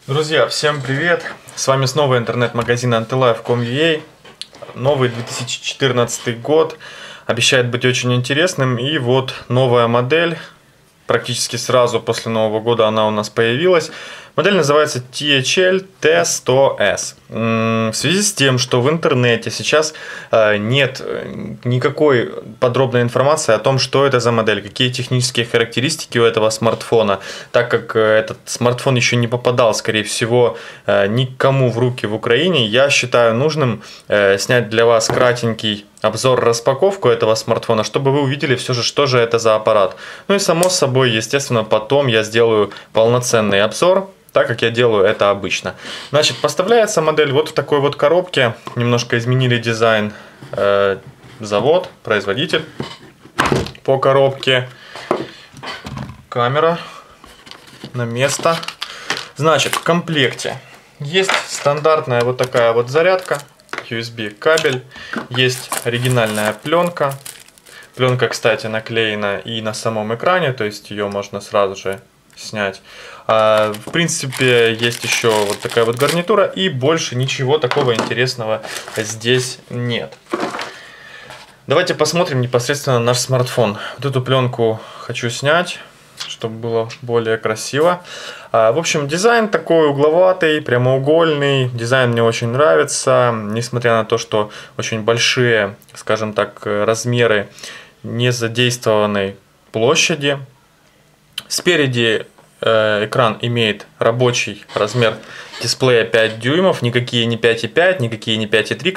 Друзья, всем привет! С вами снова интернет-магазин antilife.com.ua. Новый 2014 год обещает быть очень интересным. И вот новая модель. Практически сразу после Нового года она у нас появилась. Модель называется THL T100S. В связи с тем, что в интернете сейчас нет никакой подробной информации о том, что это за модель, какие технические характеристики у этого смартфона, так как этот смартфон еще не попадал, скорее всего, никому в руки в Украине, я считаю нужным снять для вас кратенький обзор-распаковку этого смартфона, чтобы вы увидели все же, что же это за аппарат. Ну и само собой, естественно, потом я сделаю полноценный обзор, так как я делаю это обычно. Значит, поставляется модель вот в такой вот коробке. Немножко изменили дизайн завод, производитель по коробке. Камера на место. Значит, в комплекте есть стандартная вот такая вот зарядка. USB кабель, есть оригинальная пленка. Пленка, кстати, наклеена и на самом экране, то есть ее можно сразу же снять. В принципе, есть еще вот такая вот гарнитура, и больше ничего такого интересного здесь нет. Давайте посмотрим непосредственно наш смартфон. Вот эту пленку хочу снять, чтобы было более красиво. В общем, дизайн такой угловатый, прямоугольный. Дизайн мне очень нравится, несмотря на то, что очень большие, скажем так, размеры незадействованной площади. Спереди экран имеет рабочий размер дисплея 5 дюймов, никакие не 5,5, никакие не 5,3,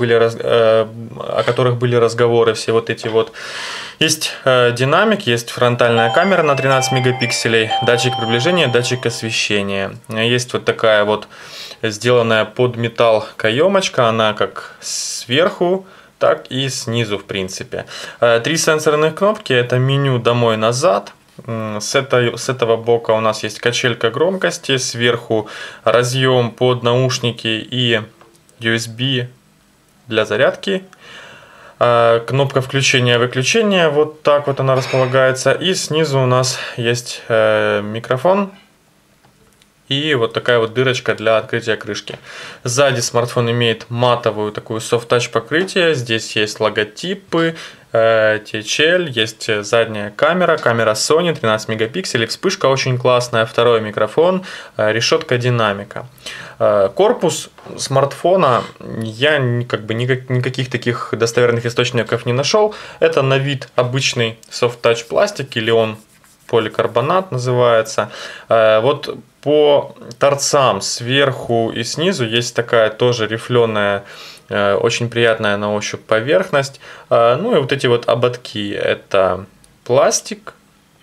о которых были разговоры, все вот эти вот. Есть динамик, есть фронтальная камера на 13 мегапикселей, датчик приближения, датчик освещения. Есть вот такая вот сделанная под металл каемочка, она как сверху, так и снизу в принципе. 3 сенсорных кнопки, это меню домой-назад. С этого бока у нас есть качелька громкости, сверху разъем под наушники и USB для зарядки. Кнопка включения-выключения, вот так вот она располагается. И снизу у нас есть микрофон и вот такая вот дырочка для открытия крышки. Сзади смартфон имеет матовую такую soft-touch покрытие. Здесь есть логотипы THL, есть задняя камера, камера Sony 13 мегапикселей, вспышка очень классная, второй микрофон, решетка динамика. Корпус смартфона я никаких таких достоверных источников не нашел. Это на вид обычный soft-touch пластик, или он поликарбонат называется. Вот по торцам сверху и снизу есть такая тоже рифленая, очень приятная на ощупь поверхность. Ну и вот эти вот ободки, это пластик.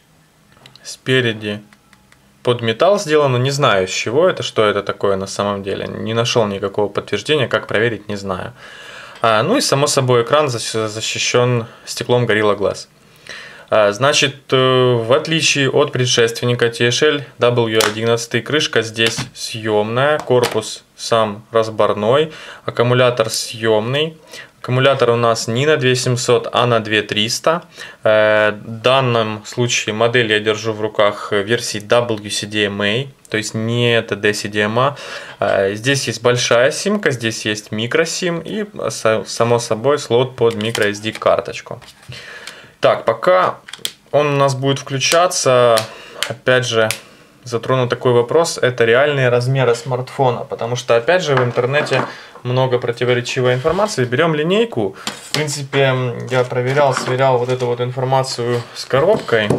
Спереди под металл сделано, не знаю с чего это, что это такое на самом деле. Не нашел никакого подтверждения, как проверить, не знаю. Ну и само собой экран защищен стеклом Gorilla Glass. Значит, в отличие от предшественника THL W11, крышка здесь съемная, корпус сам разборной, аккумулятор съемный. Аккумулятор у нас не на 2700, а на 2300. В данном случае модель я держу в руках версии WCDMA, то есть не TD-CDMA. Здесь есть большая симка, здесь есть микросим и, само собой, слот под microSD карточку. Так, пока он у нас будет включаться, опять же, затрону такой вопрос, это реальные размеры смартфона, потому что, опять же, в интернете много противоречивой информации. Берем линейку, в принципе, я проверял, сверял вот эту вот информацию с коробкой.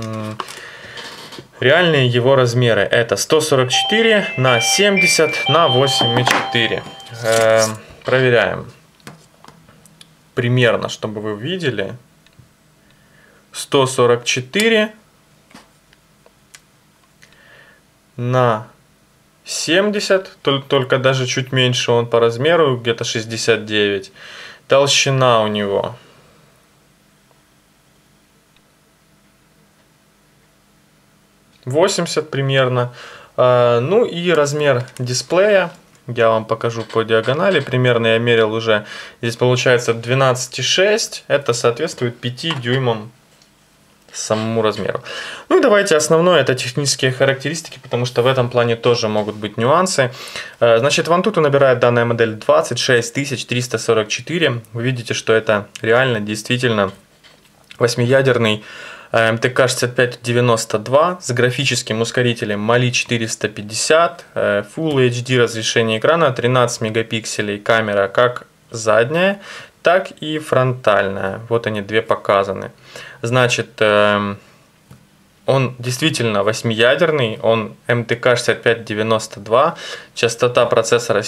Реальные его размеры это 144 на 70 на 8,4. Проверяем примерно, чтобы вы увидели. 144 на 70, только даже чуть меньше он по размеру, где-то 69. Толщина у него 80 примерно. Ну и размер дисплея. Я вам покажу по диагонали. Примерно я мерил уже. Здесь получается 12,6. Это соответствует 5 дюймам самому размеру. Ну и давайте основное, это технические характеристики, потому что в этом плане тоже могут быть нюансы. Значит, в Antutu набирает данная модель 26344. Вы видите, что это реально, действительно 8-ядерный МТК 6592 с графическим ускорителем Mali 450, Full HD разрешение экрана, 13 мегапикселей, камера как задняя, так и фронтальная. Вот они две показаны. Значит, он действительно 8-ядерный, он МТК 6592, частота процессора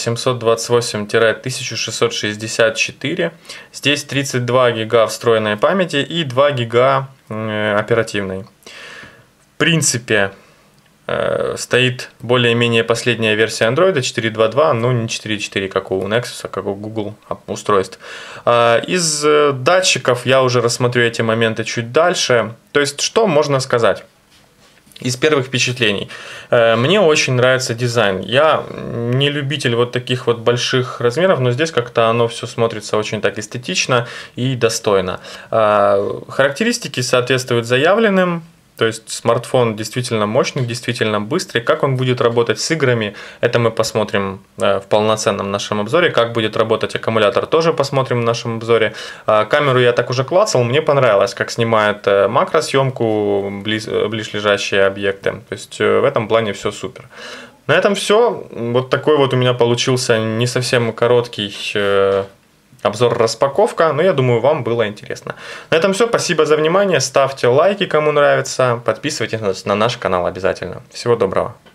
728-1664, здесь 32 гига встроенной памяти и 2 гига оперативной. В принципе, стоит более-менее последняя версия Android 4.2.2, но не 4.4, как у Nexus, как у Google устройств. Из датчиков я уже рассмотрю эти моменты чуть дальше. То есть, что можно сказать? Из первых впечатлений. Мне очень нравится дизайн. Я не любитель вот таких вот больших размеров, но здесь как-то оно все смотрится очень так эстетично и достойно. Характеристики соответствуют заявленным. То есть смартфон действительно мощный, действительно быстрый. Как он будет работать с играми, это мы посмотрим в полноценном нашем обзоре. Как будет работать аккумулятор, тоже посмотрим в нашем обзоре. Камеру я так уже клацал, мне понравилось, как снимает макросъемку близлежащие объекты. То есть в этом плане все супер. На этом все. Вот такой вот у меня получился не совсем короткий обзор-распаковка, но я думаю, вам было интересно. На этом все. Спасибо за внимание. Ставьте лайки, кому нравится. Подписывайтесь на наш канал обязательно. Всего доброго.